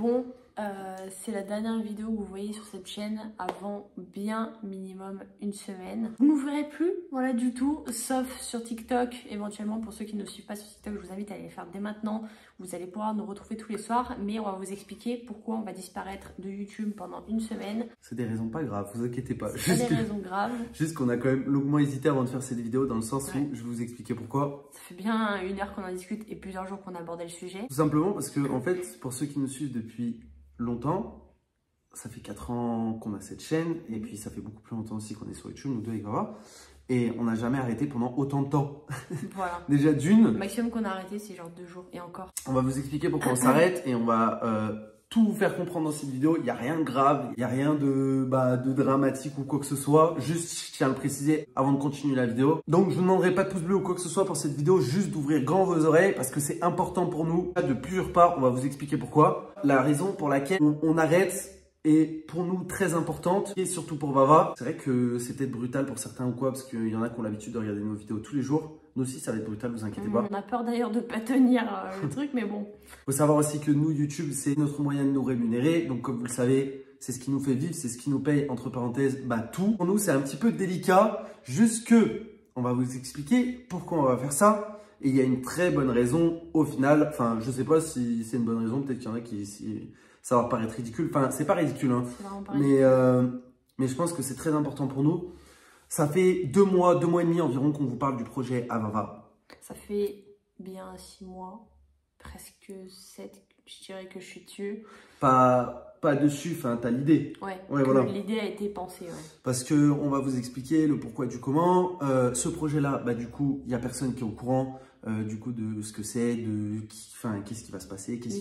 bon, c'est la dernière vidéo que vous voyez sur cette chaîne avant bien minimum une semaine. Vous ne nous verrez plus, voilà, du tout, sauf sur TikTok. Éventuellement, pour ceux qui ne nous suivent pas sur TikTok, je vous invite à aller le faire dès maintenant. Vous allez pouvoir nous retrouver tous les soirs, mais on va vous expliquer pourquoi on va disparaître de YouTube pendant une semaine. C'est des raisons pas graves, vous inquiétez pas. C'est des raisons graves. Juste qu'on a quand même longuement hésité avant de faire cette vidéo, dans le sens où je vais vous expliquer pourquoi. Ça fait bien 1 heure qu'on en discute et plusieurs jours qu'on a abordé le sujet. Tout simplement parce que, en fait, pour ceux qui nous suivent depuis longtemps, ça fait 4 ans qu'on a cette chaîne, et puis ça fait beaucoup plus longtemps aussi qu'on est sur YouTube, nous deux avec Vava, et on n'a jamais arrêté pendant autant de temps. Voilà. Déjà d'une. Le maximum qu'on a arrêté, c'est genre 2 jours, et encore. On va vous expliquer pourquoi on s'arrête, et on va tout vous faire comprendre dans cette vidéo. Il n'y a rien de grave, il n'y a rien de dramatique ou quoi que ce soit. Juste, je tiens à le préciser avant de continuer la vidéo. Donc, je ne vous demanderai pas de pouce bleu ou quoi que ce soit pour cette vidéo, juste d'ouvrir grand vos oreilles parce que c'est important pour nous. De plusieurs parts, on va vous expliquer pourquoi. La raison pour laquelle on arrête est pour nous très importante, et surtout pour Vava. C'est vrai que c'est peut-être brutal pour certains ou quoi, parce qu'il y en a qui ont l'habitude de regarder nos vidéos tous les jours. Nous aussi, ça va être brutal, vous inquiétez pas. On a peur d'ailleurs de pas tenir le truc, mais bon. Faut savoir aussi que nous, YouTube, c'est notre moyen de nous rémunérer. Donc, comme vous le savez, c'est ce qui nous fait vivre, c'est ce qui nous paye, entre parenthèses, tout. Pour nous, c'est un petit peu délicat, jusque on va vous expliquer pourquoi on va faire ça. Et il y a une très bonne raison au final. Enfin, je sais pas si c'est une bonne raison. Peut-être qu'il y en a qui... ça va paraître ridicule. Enfin, c'est pas ridicule, hein. Mais je pense que c'est très important pour nous. Ça fait 2 mois et demi environ qu'on vous parle du projet Avava. Ça fait bien 6 mois, presque 7, je dirais que je suis dessus. Pas dessus, enfin, t'as l'idée. Ouais, voilà. L'idée a été pensée, ouais. Parce que on va vous expliquer le pourquoi du comment. Ce projet-là, du coup, il n'y a personne qui est au courant du coup de ce que c'est, qu'est-ce qui va se passer, qu'est-ce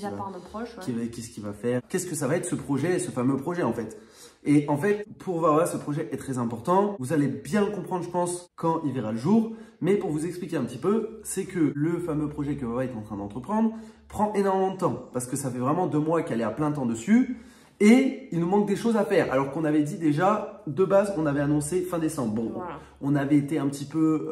qu'il va faire, qu'est-ce que ça va être ce projet, ce fameux projet en fait. Et en fait, pour Vava, ce projet est très important. Vous allez bien le comprendre, je pense, quand il verra le jour. Mais pour vous expliquer un petit peu, c'est que le fameux projet que Vava est en train d'entreprendre prend énormément de temps. Parce que ça fait vraiment 2 mois qu'elle est à plein temps dessus. Et il nous manque des choses à faire. Alors qu'on avait dit déjà, de base, on avait annoncé fin décembre. Bon, voilà. On avait été un petit peu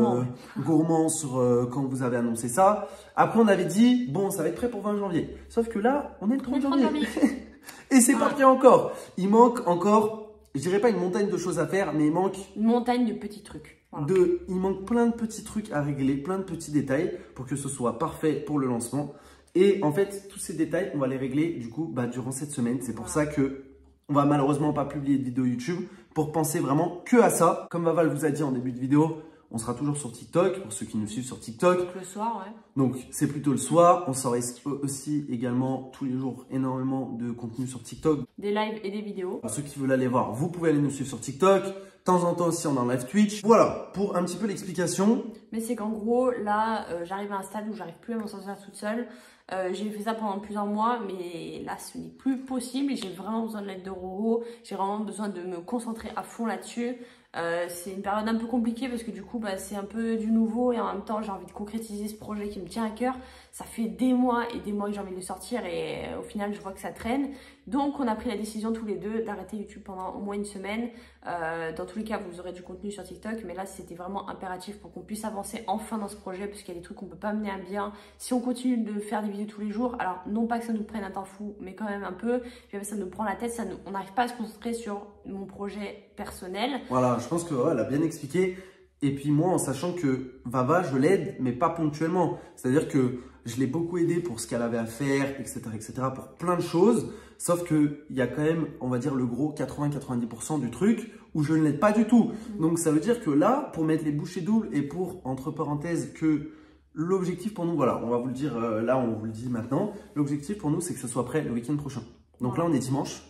gourmand sur quand vous avez annoncé ça. Après, on avait dit, bon, ça va être prêt pour 20 janvier. Sauf que là, on est le 30 janvier. Et c'est parti encore. Il manque encore, je dirais pas une montagne de choses à faire, mais il manque... une montagne de petits trucs. Voilà. Il manque plein de petits trucs à régler, plein de petits détails pour que ce soit parfait pour le lancement. Et en fait, tous ces détails, on va les régler du coup durant cette semaine. C'est pour ça que on va malheureusement pas publier de vidéo YouTube pour penser vraiment que à ça. Comme Vaval vous a dit en début de vidéo, on sera toujours sur TikTok, pour ceux qui nous suivent sur TikTok. Donc le soir, ouais. Donc c'est plutôt le soir. On sort aussi également tous les jours énormément de contenu sur TikTok. Des lives et des vidéos. Pour ceux qui veulent aller voir, vous pouvez aller nous suivre sur TikTok. De temps en temps aussi, on est en live Twitch. Voilà, pour un petit peu l'explication. Mais c'est qu'en gros, là, j'arrive à un stade où j'arrive plus à m'en sortir toute seule. J'ai fait ça pendant plusieurs mois, mais là, ce n'est plus possible. J'ai vraiment besoin de l'aide de Roro. J'ai vraiment besoin de me concentrer à fond là-dessus. C'est une période un peu compliquée parce que du coup, c'est un peu du nouveau et en même temps, j'ai envie de concrétiser ce projet qui me tient à cœur. Ça fait des mois et des mois que j'ai envie de le sortir et au final, je vois que ça traîne. Donc, on a pris la décision tous les deux d'arrêter YouTube pendant au moins une semaine. Dans tous les cas, vous aurez du contenu sur TikTok, mais là, c'était vraiment impératif pour qu'on puisse avancer enfin dans ce projet parce qu'il y a des trucs qu'on peut pas mener à bien. Si on continue de faire des vidéos tous les jours, alors non pas que ça nous prenne un temps fou, mais quand même un peu. Puis ça nous prend la tête, on n'arrive pas à se concentrer sur mon projet personnel. Voilà, je pense que elle a bien expliqué. Et puis moi, en sachant que Vava, je l'aide, mais pas ponctuellement. C'est-à-dire que je l'ai beaucoup aidé pour ce qu'elle avait à faire, etc., pour plein de choses. Sauf qu'il y a quand même, on va dire, le gros 80-90% du truc où je ne l'aide pas du tout. Donc, ça veut dire que là, pour mettre les bouchées doubles et pour, entre parenthèses, que l'objectif pour nous, voilà, on va vous le dire, là, on vous le dit maintenant. L'objectif pour nous, c'est que ce soit prêt le week-end prochain. Donc là, on est dimanche.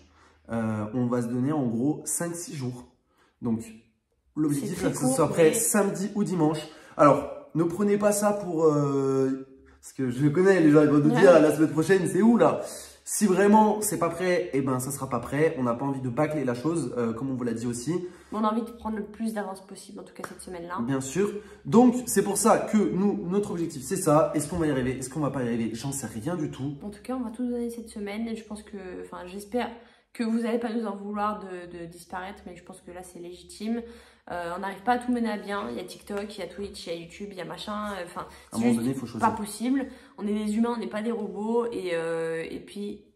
On va se donner en gros 5-6 jours. Donc, l'objectif, c'est que ce soit prêt samedi ou dimanche. Alors, ne prenez pas ça pour... parce que je connais, les gens ils vont nous dire la semaine prochaine, c'est où là? Si vraiment c'est pas prêt, eh ben ça sera pas prêt. On n'a pas envie de bâcler la chose, comme on vous l'a dit aussi. On a envie de prendre le plus d'avance possible, en tout cas cette semaine-là. Bien sûr. Donc, c'est pour ça que nous, notre objectif, c'est ça. Est-ce qu'on va y arriver? Est-ce qu'on va pas y arriver? J'en sais rien du tout. En tout cas, on va tout donner cette semaine. Et je pense que, enfin, j'espère que vous n'allez pas nous en vouloir de disparaître, mais je pense que là, c'est légitime. On n'arrive pas à tout mener à bien. Il y a TikTok, il y a Twitch, il y a YouTube, il y a machin. Enfin, à un moment donné, il faut choisir. Pas possible. On est des humains, on n'est pas des robots. Et puis,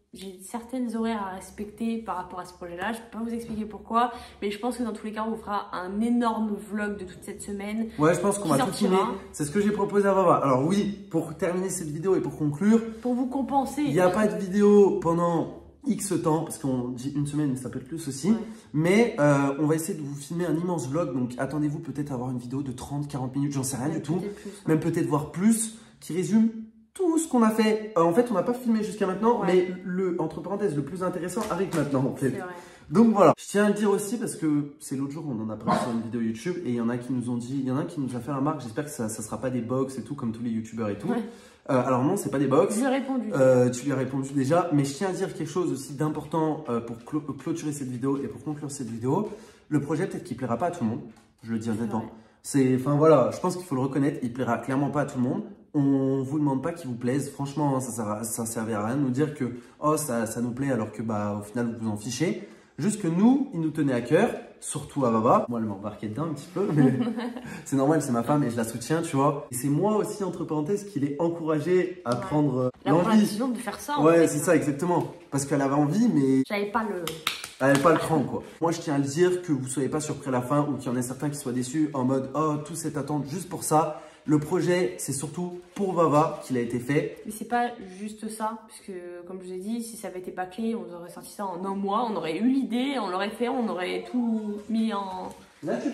j'ai certaines horaires à respecter par rapport à ce projet-là. Je peux pas vous expliquer pourquoi, mais je pense que dans tous les cas, on vous fera un énorme vlog de toute cette semaine. Ouais, je pense qu'on va tout filmer. C'est ce que j'ai proposé à Vava. Alors oui, pour terminer cette vidéo et pour conclure, pour vous compenser. Il n'y a pas de vidéo pendant X temps, parce qu'on dit une semaine, mais ça peut être plus aussi. Ouais. Mais on va essayer de vous filmer un immense vlog. Donc attendez-vous peut-être à avoir une vidéo de 30-40 minutes, j'en sais rien du tout. Plus, même peut-être voir plus, qui résume tout ce qu'on a fait. En fait, on n'a pas filmé jusqu'à maintenant, mais entre parenthèses, le plus intéressant arrive maintenant. En fait. Donc voilà. Je tiens à le dire aussi parce que c'est l'autre jour, on en a parlé sur une vidéo YouTube et il y en a qui nous ont dit, il y en a qui nous a fait la remarque, j'espère que ça ne sera pas des box et tout, comme tous les youtubeurs et tout. Ouais. Alors non, c'est pas des box. Je lui ai répondu. Tu lui as répondu déjà, mais je tiens à dire quelque chose aussi d'important pour clôturer cette vidéo et pour conclure cette vidéo. Le projet, peut-être qu'il plaira pas à tout le monde, je le dis honnêtement. Enfin voilà, je pense qu'il faut le reconnaître, il plaira clairement pas à tout le monde. On vous demande pas qu'il vous plaise, franchement, ça servait à rien de nous dire que oh ça nous plaît alors que bah au final vous vous en fichez. Juste que nous, il nous tenait à cœur, surtout à Vava. Moi, elle m'a embarqué dedans un petit peu, mais c'est normal, c'est ma femme et je la soutiens, tu vois. Et c'est moi aussi, entre parenthèses, qui l'ai encouragée à prendre l'envie. De faire ça. Ouais, c'est ça, exactement. Parce qu'elle avait envie, mais... Elle n'avait pas le cran, quoi. Moi, je tiens à le dire, que vous ne soyez pas surpris à la fin ou qu'il y en ait certains qui soient déçus en mode « Oh, tout cette attente juste pour ça ». Le projet, c'est surtout pour Vava qu'il a été fait. Mais c'est pas juste ça, puisque comme je vous ai dit, si ça avait été bâclé, on aurait sorti ça en un mois, on aurait eu l'idée, on l'aurait fait, on aurait tout mis en... Qu'est-ce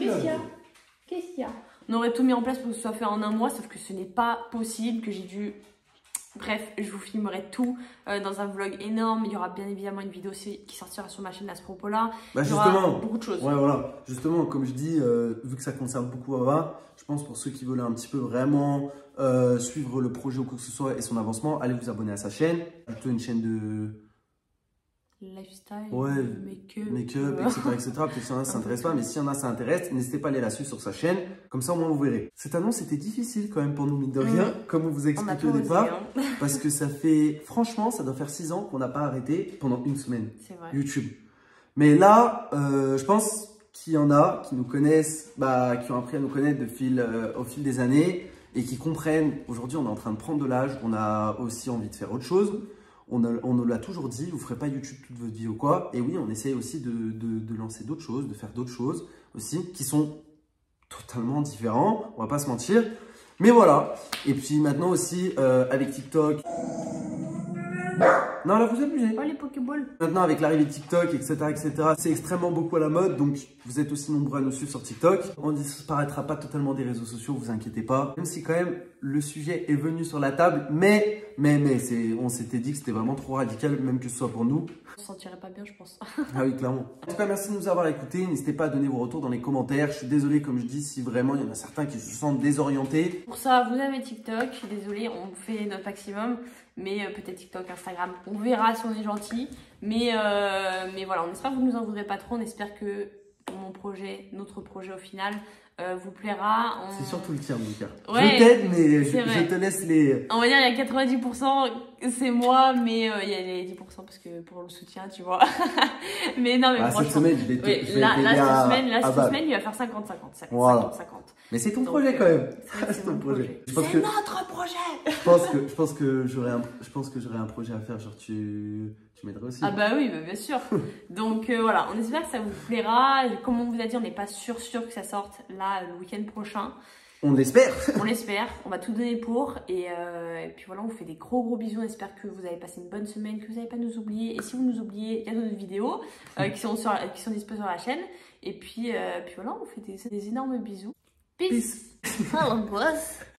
qu'il y a? On aurait tout mis en place pour que ce soit fait en un mois, sauf que ce n'est pas possible, que j'ai dû... Bref, je vous filmerai tout dans un vlog énorme. Il y aura bien évidemment une vidéo qui sortira sur ma chaîne à ce propos-là. Bah il y aura beaucoup de choses. Ouais, voilà. Justement, comme je dis, vu que ça concerne beaucoup Vava, je pense pour ceux qui veulent un petit peu vraiment suivre le projet ou quoi que ce soit et son avancement, allez vous abonner à sa chaîne. Plutôt une chaîne de... lifestyle, make-up, etc. Peut-être qu'il y en a ça s'intéresse pas, mais s'il y en a ça intéresse, n'hésitez pas à aller la suivre sur sa chaîne, comme ça au moins vous verrez. Cette annonce était difficile quand même pour nous, mine de rien, comme on vous a expliqué au départ, parce que ça fait, franchement, ça doit faire 6 ans qu'on n'a pas arrêté pendant une semaine YouTube. Mais là, je pense qu'il y en a qui nous connaissent, qui ont appris à nous connaître au fil des années et qui comprennent, aujourd'hui on est en train de prendre de l'âge, on a aussi envie de faire autre chose. On nous l'a toujours dit, vous ne ferez pas YouTube toute votre vie ou quoi. Et oui, on essaye aussi de lancer d'autres choses, de faire d'autres choses aussi, qui sont totalement différents, on va pas se mentir. Mais voilà. Et puis maintenant aussi, avec TikTok... Non, là, vous abusez. Oh, les Pokéballs. Maintenant, avec l'arrivée de TikTok, etc., c'est extrêmement beaucoup à la mode. Donc, vous êtes aussi nombreux à nous suivre sur TikTok. On ne disparaîtra pas totalement des réseaux sociaux, vous inquiétez pas. Même si, quand même, le sujet est venu sur la table. Mais on s'était dit que c'était vraiment trop radical, même que ce soit pour nous. On se sentirait pas bien, je pense. Ah oui, clairement. En tout cas, merci de nous avoir écoutés. N'hésitez pas à donner vos retours dans les commentaires. Je suis désolé, comme je dis, si vraiment il y en a certains qui se sentent désorientés. Pour ça, vous avez TikTok. Je suis désolée, on fait notre maximum. Mais peut-être TikTok, Instagram, on verra si on est gentil. Mais voilà, on espère que vous ne nous en voudrez pas trop. On espère que notre projet au final, vous plaira. C'est surtout le tien, mon cœur. Ouais, je t'aide, mais je te laisse les... On va dire, il y a 90%, c'est moi, mais il y a les 10% parce que pour le soutien, tu vois. Mais non, mais franchement... Cette semaine, je vais cette semaine, il va faire 50-50. Voilà. 50-50. Mais c'est ton projet quand même. C'est ton projet. C'est notre projet. Je pense que j'aurais un projet à faire, genre tu m'aiderais aussi. Ah bah oui, bien sûr. Donc voilà, on espère que ça vous plaira. Comme on vous a dit, on n'est pas sûr que ça sorte là le week-end prochain. On l'espère. On l'espère. On va tout donner pour. Et puis voilà, on vous fait des gros bisous. On espère que vous avez passé une bonne semaine, que vous n'allez pas nous oublier. Et si vous nous oubliez, il y a d'autres vidéos qui sont dispo sur la chaîne. Et puis voilà, on vous fait des énormes bisous. Peace. Oh, boss.